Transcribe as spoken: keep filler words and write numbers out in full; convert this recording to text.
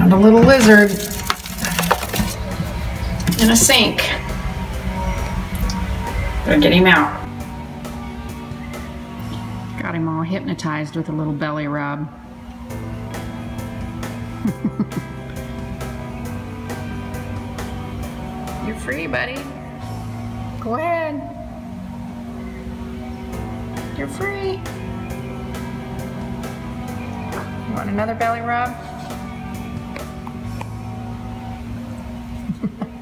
Found a little lizard in a sink. Gotta get him out. Got him all hypnotized with a little belly rub. You're free, buddy. Go ahead. You're free. You want another belly rub?